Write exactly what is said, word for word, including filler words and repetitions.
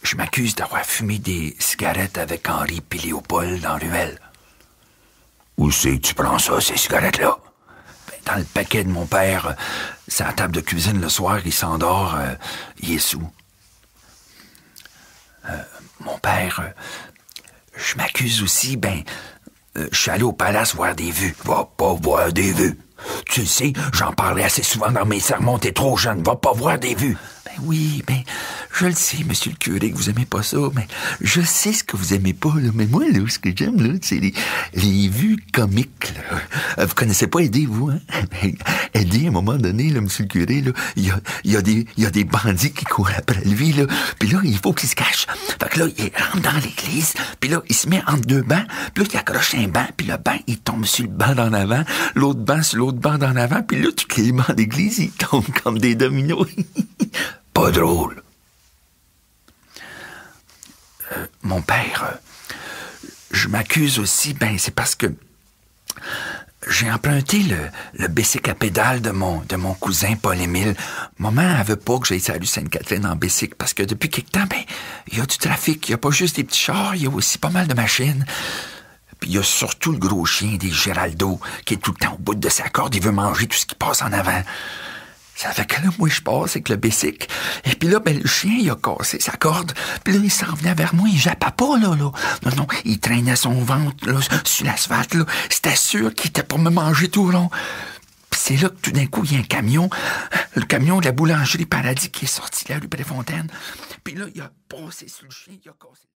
je m'accuse d'avoir fumé des cigarettes avec Henri et Léopold dans Ruelle. Où c'est que tu prends ça, ces cigarettes-là? Ben, dans le paquet de mon père, euh, c'est à la table de cuisine le soir, il s'endort, euh, il est sous. Euh, mon père, euh, je m'accuse aussi, ben, euh, je suis allé au palace voir des vues. Va pas voir des vues. Tu le sais, j'en parlais assez souvent dans mes sermons, t'es trop jeune, va pas voir des vues. Ben oui, ben, je le sais, monsieur le curé, que vous aimez pas ça, mais je sais ce que vous aimez pas, là. Mais moi, là, ce que j'aime, là, c'est les, les vues comiques, là. Euh, Vous connaissez pas Eddie, vous, hein? Eddie, à un moment donné, là, monsieur le curé, là, il y a, il y a des, il y a des bandits qui courent après lui, là. Puis là, il faut qu'il se cache. Fait que là, il rentre dans l'église, puis là, il se met entre deux bancs, puis là, il accroche un banc, puis le banc, il tombe sur le banc d'en avant, l'autre banc sur l'autre banc d'en avant, puis là, tous les bancs d'église, ils tombent comme des dominos. Pas drôle. Euh, mon père, euh, je m'accuse aussi, ben, c'est parce que j'ai emprunté le, le bicycle à pédale de mon, de mon cousin Paul-Émile. Maman, elle veut pas que j'aille sur la rue Sainte-Catherine en bicycle, parce que depuis quelque temps, ben, il y a du trafic. Il y a pas juste des petits chars, il y a aussi pas mal de machines. Puis il y a surtout le gros chien des Géraldo, qui est tout le temps au bout de sa corde, il veut manger tout ce qui passe en avant. Ça fait que là, moi, je passe avec le bicycle. Et puis là, ben, le chien, il a cassé sa corde. Puis là, il s'en venait vers moi. Il jappait pas, là, là. Non, non, il traînait son ventre, là, sur l'asphalte, là. C'était sûr qu'il était pour me manger tout le long. Puis c'est là que tout d'un coup, il y a un camion. Le camion de la boulangerie Paradis qui est sorti de la rue Préfontaine. Puis là, il a passé sur le chien, il a cassé...